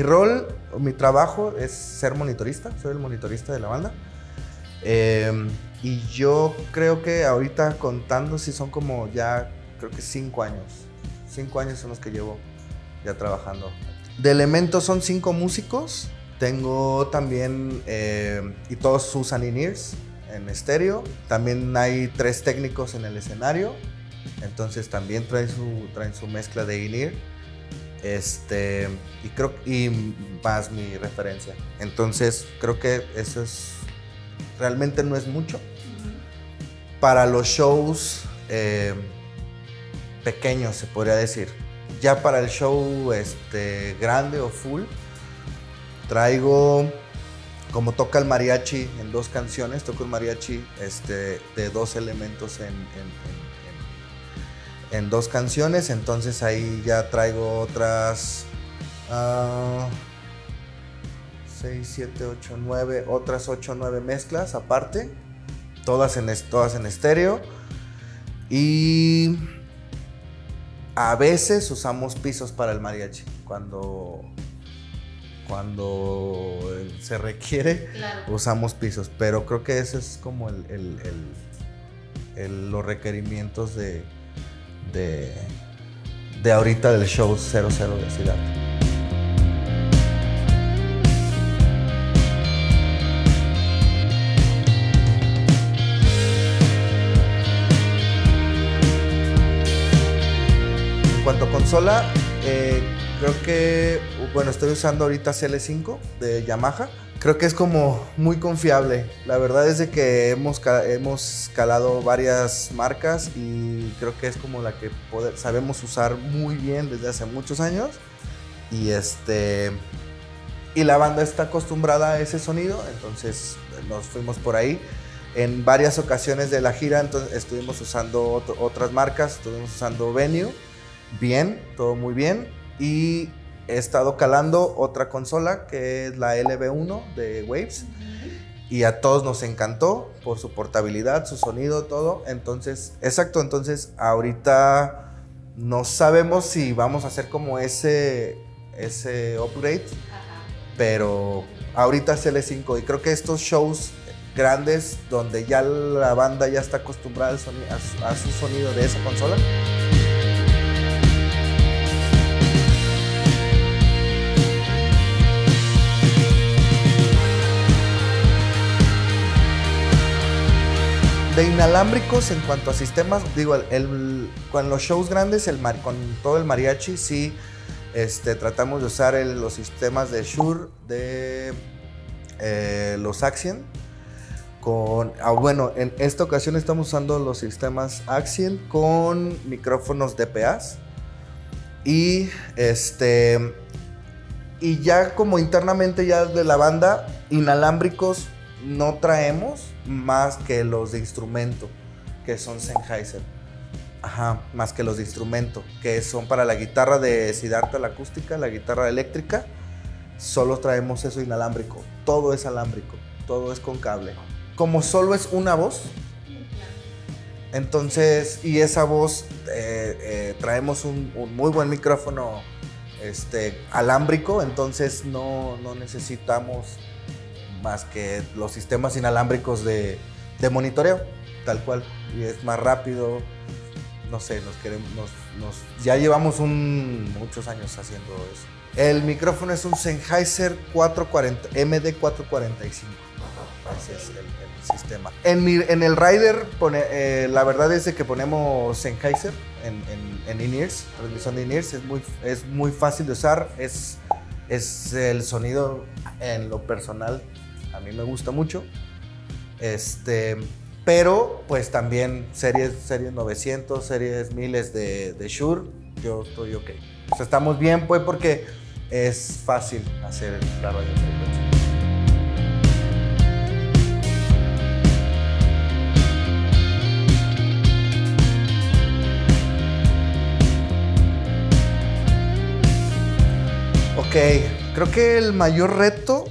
mi rol, mi trabajo es ser monitorista, soy el monitorista de la banda. Y yo creo que ahorita contando si son como ya, creo que 5 años. 5 años son los que llevo ya trabajando. De elementos son 5 músicos. Tengo también, y todos usan in-ears en estéreo. También hay 3 técnicos en el escenario. Entonces también traen su mezcla de in-ear. Y más mi referencia. Entonces creo que eso es, realmente no es mucho. Para los shows pequeños, se podría decir. Ya para el show grande o full, traigo, como toca el mariachi en 2 canciones, toco el mariachi de 2 elementos en 2 canciones, entonces ahí ya traigo otras 6, 7, 8, 9, otras 8 o 9 mezclas aparte, todas en estéreo. Y a veces usamos pisos para el mariachi, cuando se requiere, claro, usamos pisos, pero creo que ese es como los requerimientos de ahorita del show 00 de Ciudad. En cuanto a consola, creo que, bueno, estoy usando ahorita CL5 de Yamaha. Creo que es como muy confiable. La verdad es de que hemos calado varias marcas y creo que es como la que sabemos usar muy bien desde hace muchos años. Y la banda está acostumbrada a ese sonido, entonces nos fuimos por ahí. En varias ocasiones de la gira estuvimos usando otras marcas, estuvimos usando Venue, bien, todo muy bien. Y he estado calando otra consola que es la LB1 de Waves y a todos nos encantó por su portabilidad, su sonido, todo. Entonces, ahorita no sabemos si vamos a hacer como ese upgrade, pero ahorita es L5 y creo que estos shows grandes donde ya la banda ya está acostumbrada a su sonido de esa consola. De inalámbricos en cuanto a sistemas, digo, con los shows grandes, con todo el mariachi, sí, tratamos de usar los sistemas de Shure, de los Axient. Bueno, en esta ocasión estamos usando los sistemas Axient con micrófonos DPAs. Y ya como internamente ya de la banda, inalámbricos no traemos más que los de instrumento, que son Sennheiser. Ajá, más que los de instrumento, que son para la guitarra de Siddhartha, la acústica, la guitarra eléctrica. Solo traemos eso inalámbrico. Todo es alámbrico, todo es con cable. Como solo es una voz, entonces, y esa voz, traemos un muy buen micrófono alámbrico, entonces no necesitamos más que los sistemas inalámbricos de monitoreo, tal cual, y es más rápido. No sé, ya llevamos muchos años haciendo eso. El micrófono es un Sennheiser MD445, ese es el sistema. En el rider, la verdad es que ponemos Sennheiser en in-ears, transmisión de in-ears, es muy fácil de usar, es el sonido en lo personal. A mí me gusta mucho, pero pues también series 900, series 1000 de Shure, yo estoy ok. O sea, estamos bien pues porque es fácil hacer la radiofrecuencia. Ok, creo que el mayor reto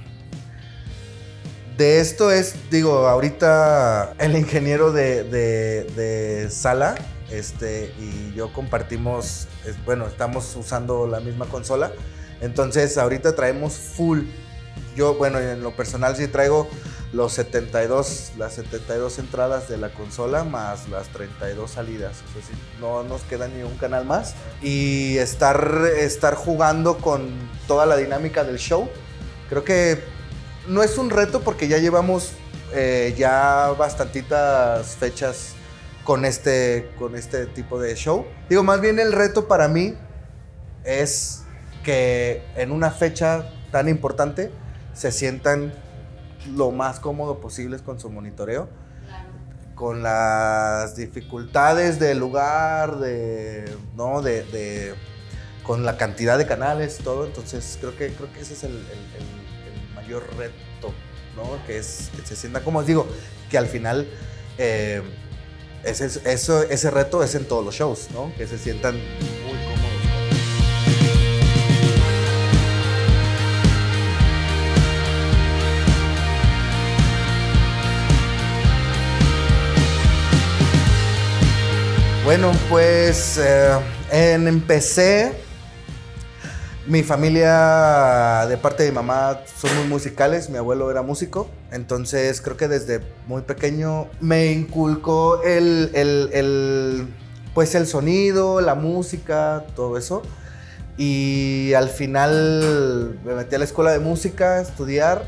de esto es, digo, ahorita el ingeniero de sala y yo compartimos, bueno, estamos usando la misma consola, Entonces ahorita traemos full. Yo, bueno, en lo personal sí traigo las 72 entradas de la consola más las 32 salidas. O sea, sí, no nos queda ni un canal más. Y estar jugando con toda la dinámica del show, creo que no es un reto porque ya llevamos ya bastantitas fechas con este tipo de show. Digo, más bien el reto para mí es que en una fecha tan importante se sientan lo más cómodo posibles con su monitoreo, con las dificultades del lugar, con la cantidad de canales, todo. Entonces creo que ese es el mayor reto, ¿no? Que se sienta, como os digo, que al final ese reto es en todos los shows, ¿no? Que se sientan muy cómodos. Bueno, pues empecé. Mi familia, de parte de mi mamá, son muy musicales. Mi abuelo era músico. Entonces, creo que desde muy pequeño me inculcó pues el sonido, la música, todo eso. Y al final me metí a la escuela de música a estudiar.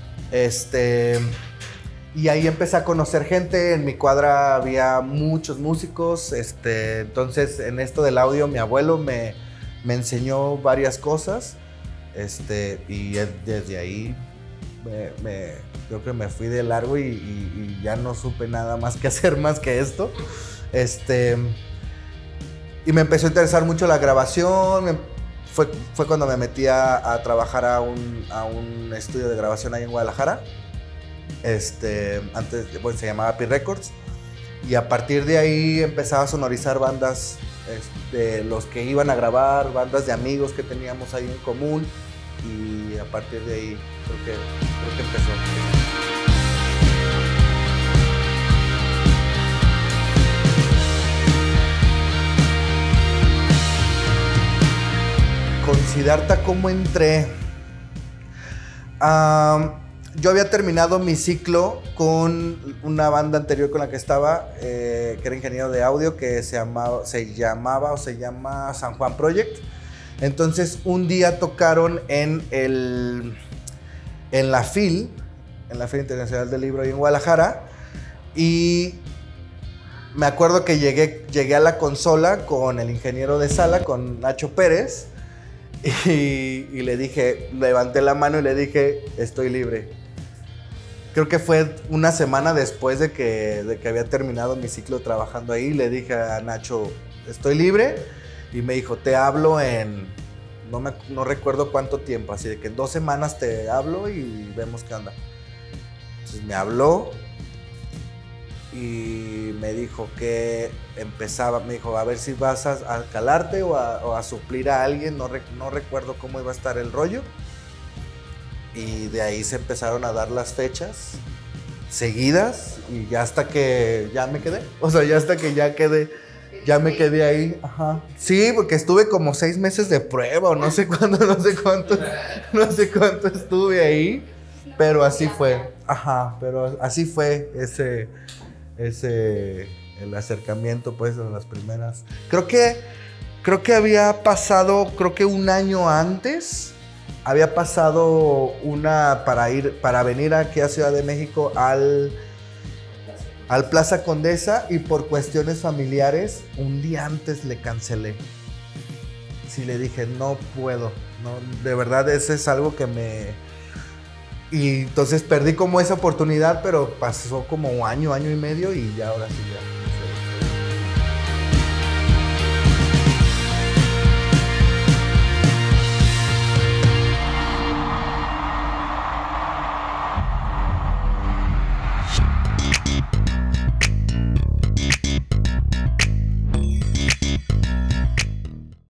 Y ahí empecé a conocer gente. En mi cuadra había muchos músicos. Entonces, en esto del audio, mi abuelo me enseñó varias cosas. Y desde ahí creo que me fui de largo y ya no supe nada más que hacer más que esto. Y me empezó a interesar mucho la grabación. Fue cuando me metí a trabajar a un estudio de grabación ahí en Guadalajara. Antes, bueno, se llamaba Pi Records. Y a partir de ahí empezaba a sonorizar bandas de los que iban a grabar, bandas de amigos que teníamos ahí en común. Y a partir de ahí creo que empezó. Considerarte cómo entré. Yo había terminado mi ciclo con una banda anterior con la que estaba, que era ingeniero de audio, que se llama San Juan Project. Entonces un día tocaron en la FIL, en la Feria Internacional del Libro ahí en Guadalajara, y me acuerdo que llegué a la consola con el ingeniero de sala, con Nacho Pérez, y le dije, levanté la mano y le dije, estoy libre. Creo que fue una semana después de que había terminado mi ciclo trabajando ahí. Le dije a Nacho, estoy libre. Y me dijo, te hablo en... No recuerdo cuánto tiempo. Así de que en 2 semanas te hablo y vemos qué onda. Entonces me habló y me dijo que empezaba. Me dijo, a ver si vas a calarte o a suplir a alguien. No recuerdo cómo iba a estar el rollo. Y de ahí se empezaron a dar las fechas seguidas y ya hasta que ya me quedé. O sea, ya hasta que ya me quedé ahí. Ajá. Sí, porque estuve como 6 meses de prueba o no sé cuánto estuve ahí. Pero así fue. Ajá, pero así fue el acercamiento, pues, en las primeras. Creo que había pasado, un año antes. Había pasado para venir aquí a Ciudad de México al Plaza Condesa, y por cuestiones familiares un día antes le cancelé. Sí, le dije, no puedo, no, de verdad eso es algo que y entonces perdí como esa oportunidad, pero pasó como año y medio y ya ahora sí ya.